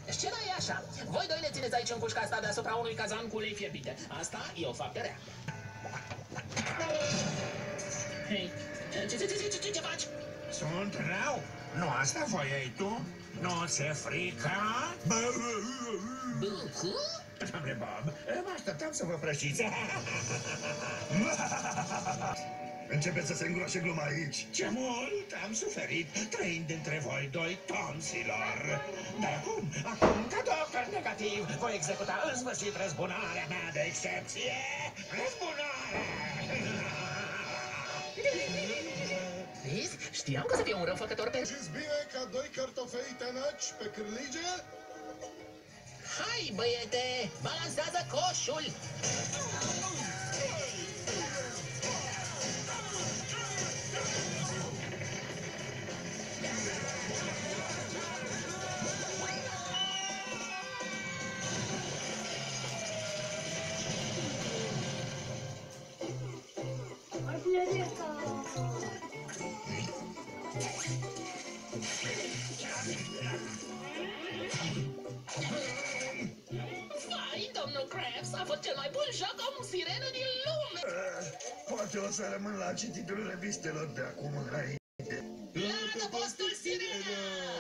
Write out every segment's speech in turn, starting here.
Scena e așa. Voi doi le țineți aici în cușca asta deasupra unui cazan cu ulei fierbinte. Asta e o faptă rea. Hei, ce faci? Sunt rău? Nu asta voiai tu? Nu ți-e frică? Doamne Bob, mă așteptam să vă prășiți. Începe să se îngroașe gluma aici. Ce mult am suferit trăind între voi doi tonților. Dar acum, ca doctor negativ, voi executa în sfârșit răzbunarea mea de excepție. Răzbunare! Vezi? Știam că o să fie un răufăcător pe... Știți bine ca doi cartofei tănaci pe cârlige? Hai, băiete! Balansează coșul! Vai, domnul Krabs a fost cel mai bun joc om sirenă din lume! Poate o să rămân la cititul revistelor de acum înainte. La adăpostul sirenă!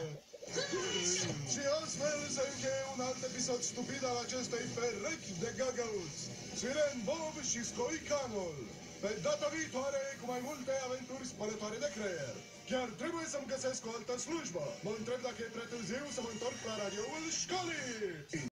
Și astfel se încheie un alt episod stupid al acestei perechi de gagăuți. Siren Bob și Scoicanul. Pe data viitoare cu mai multe aventuri spălătoare de creier. Chiar trebuie să-mi găsesc o altă slujbă. Mă întreb dacă e prea târziu să mă întorc la radioul școlii.